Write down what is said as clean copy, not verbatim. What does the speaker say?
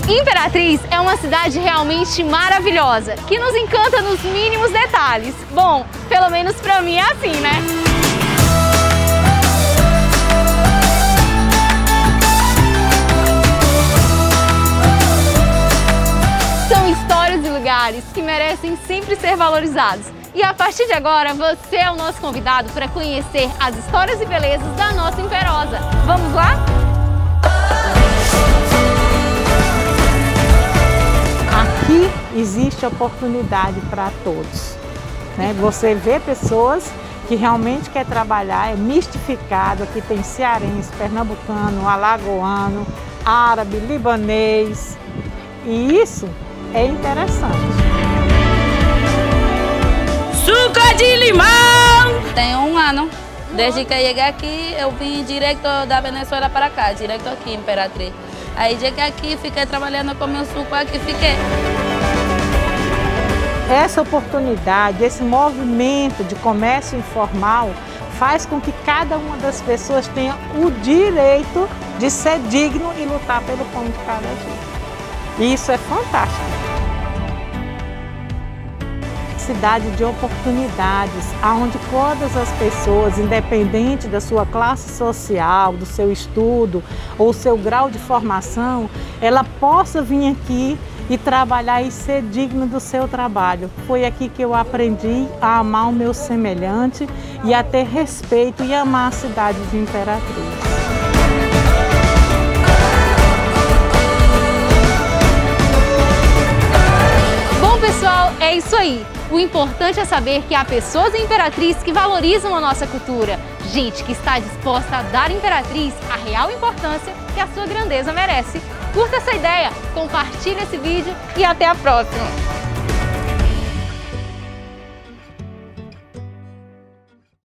Imperatriz é uma cidade realmente maravilhosa, que nos encanta nos mínimos detalhes. Bom, pelo menos pra mim é assim, né? São histórias e lugares que merecem sempre ser valorizados. E a partir de agora, você é o nosso convidado para conhecer as histórias e belezas da nossa Imperosa. Vamos lá? Aqui existe oportunidade para todos, né? Você vê pessoas que realmente quer trabalhar, é mistificado. Aqui tem cearense, pernambucano, alagoano, árabe, libanês, e isso é interessante. Suco de limão! Tem 1 ano. Desde que eu cheguei aqui, eu vim direto da Venezuela para cá, direto aqui em Imperatriz. Aí cheguei aqui, fiquei trabalhando com meu suco aqui, fiquei. Essa oportunidade, esse movimento de comércio informal faz com que cada uma das pessoas tenha o direito de ser digno e lutar pelo pão de cada dia. E isso é fantástico. Cidade de oportunidades, onde todas as pessoas, independente da sua classe social, do seu estudo ou seu grau de formação, ela possa vir aqui e trabalhar e ser digno do seu trabalho. Foi aqui que eu aprendi a amar o meu semelhante e a ter respeito e amar a cidade de Imperatriz. Pessoal, é isso aí. O importante é saber que há pessoas em Imperatriz que valorizam a nossa cultura. Gente que está disposta a dar à Imperatriz a real importância que a sua grandeza merece. Curta essa ideia, compartilhe esse vídeo e até a próxima!